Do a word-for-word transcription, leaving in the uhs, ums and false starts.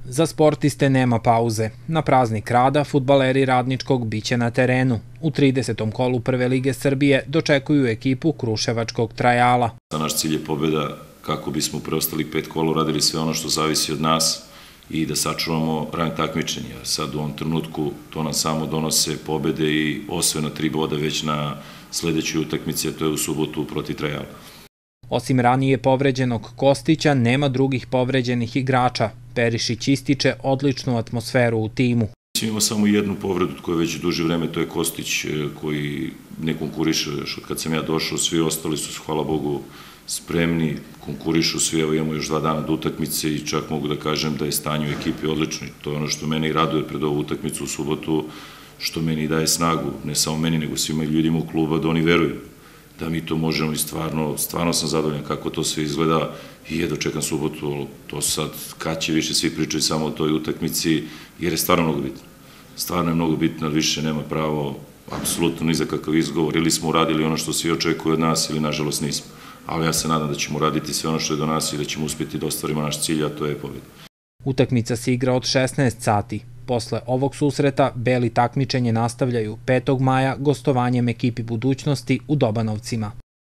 Za sportiste nema pauze. Na praznik rada fudbaleri Radničkog biće na terenu. U tridesetom kolu Prve lige Srbije dočekuju ekipu Kruševačkog Trajala. Naš cilj je pobjeda kako bismo u preostalih pet kola uradili sve ono što zavisi od nas i da sačuvamo rang takmičenja. Sad u ovom trenutku to nam samo donose pobjede i osvojena tri boda već na sledećoj utakmici, a to je u subotu protiv Trajala. Osim ranije povređenog Kostića, nema drugih povređenih igrača. Perišić ističe odličnu atmosferu u timu. Imamo samo jednu povredu koja je već duže vreme, to je Kostić koji ne konkuriše još od kad sam ja došao, svi ostali su, hvala Bogu, spremni, konkurišu svi, evo imamo još dva dana do utakmice i čak mogu da kažem da je stanje u ekipi odlično. To je ono što mene i raduje pred ovu utakmicu u subotu, što meni daje snagu, ne samo meni, nego svima ljudima u kluba da oni veruju da mi to možemo i stvarno, stvarno sam zadovoljan kako to sve izgleda i jedva čekam subotu, to sad kad će više svi pričaju samo o toj utakmici, jer je stvarno mnogo bitno. Stvarno je mnogo bitno, ali više nema pravo, apsolutno ni za kakav izgovor, ili smo uradili ono što svi očekuju od nas, ili nažalost nismo. Ali ja se nadam da ćemo uraditi sve ono što je do nas i da ćemo uspjeti da ostvarimo naš cilj, a to je pobjeda. Utakmica se igra od šesnaest sati. Posle ovog susreta, beli takmičenje nastavljaju petog maja gostovanjem ekipi Budućnosti u Dobanovcima.